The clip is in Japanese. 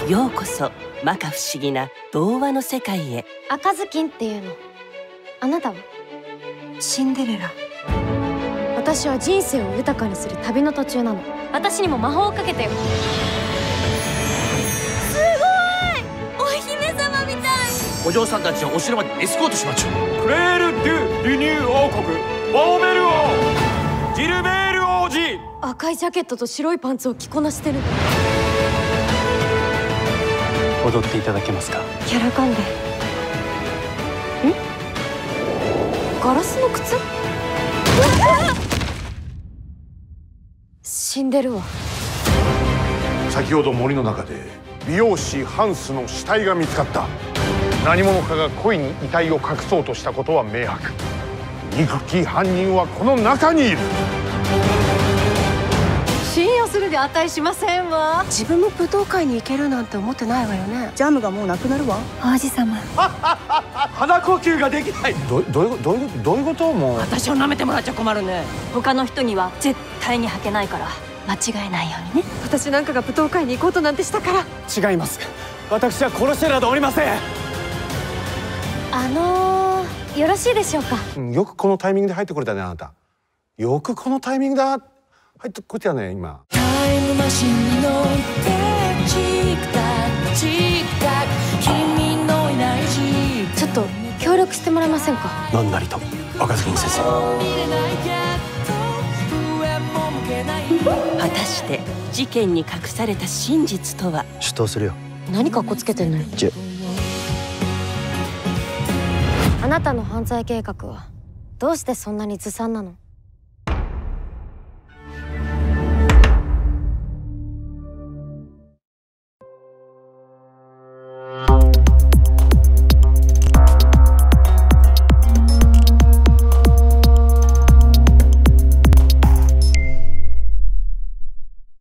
ようこそ摩訶不思議な童話の世界へ。 赤ずきんっていうの。あなたは？ シンデレラ。 私は人生を豊かにする旅の途中なの。私にも魔法をかけてよ。すごい！お姫様みたい。 お嬢さんたちをお城までエスコートしましょう。 クレール・デュ・リニュー王国バーベル王ジルベール王子。 赤いジャケットと白いパンツを着こなしてる。 踊っていただけますか？ キャラカンデ。ガラスの靴？死んでるわ。 先ほど森の中で美容師ハンスの死体が見つかった。何者かが故意に遺体を隠そうとしたことは明白。憎き犯人はこの中にいる。 信用するで値しませんわ。 自分も舞踏会に行けるなんて思ってないわよね。 ジャムがもうなくなるわ。 王子様。 鼻呼吸ができない。 どういうこともう。 私を舐めてもらっちゃ困るね。 他の人には絶対に履けないから間違えないようにね。私なんかが舞踏会に行こうとなんてしたから。 違います。私は殺してなどおりません。 よろしいでしょうか。 よくこのタイミングで入ってこれたね、あなた。よくこのタイミングだ。入ってこれたね、今。 タイムマシンに乗ってチクタクチクタク君のいないちょっと協力してもらえませんか。 何なりと赤ずきん先生。 果たして事件に隠された真実とは。 出頭するよ。 何かっこつけてんのよ。あなたの犯罪計画はどうしてそんなにずさんなの？